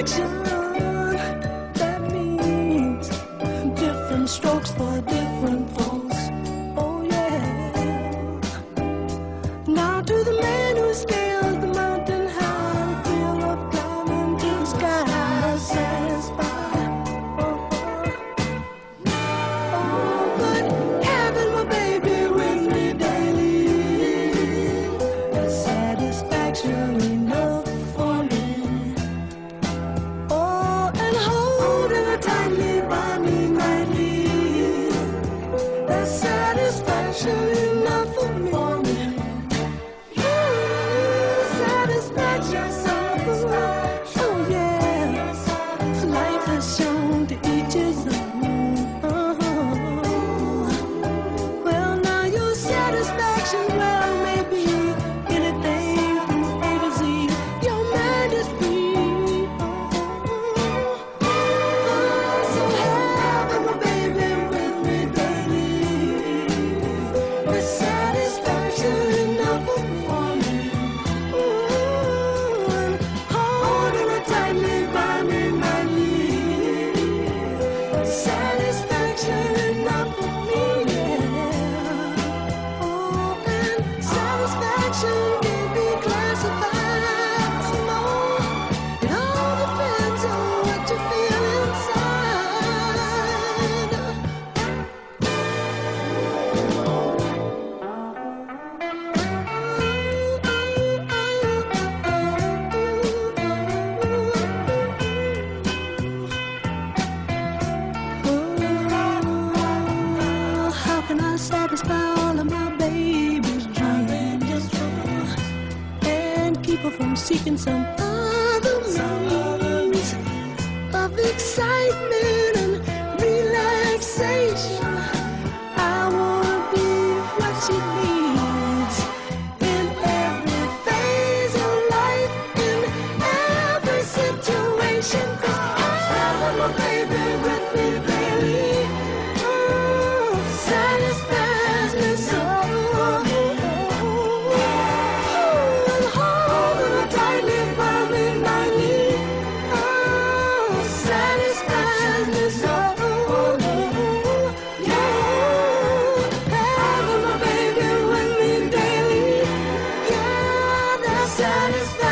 satisfaction. That means different strokes for different folks. Oh yeah. Now to the man who scales the mountain high, feel of climbing to the sky, satisfied. Oh, but having my baby with me daily, that's satisfaction enough for me. Oh, and holding her tightly by me nightly, that's satisfaction enough for me. Satisfaction, satisfaction. Oh yeah, life has shown to each his own. Well, now your satisfaction, well, maybe anything from A to Z. Your mind is free. So having my baby with me daily, the satisfaction enough for me. And holding her tightly by me nightly, satisfaction enough for me, yeah. Oh, and satisfaction can be classified some more. It all depends on what you feel inside. Oh, how can I satisfy all of my baby's dreams and keep her from seeking some other means of excitement and relaxation? I wanna be what she needs in every phase of life, in every situation. 'Cause having my baby with me daily, satisfies me so. And holding her tightly by me nightly, satisfies me so. Yeah, having my baby with me daily, yeah, that satisfies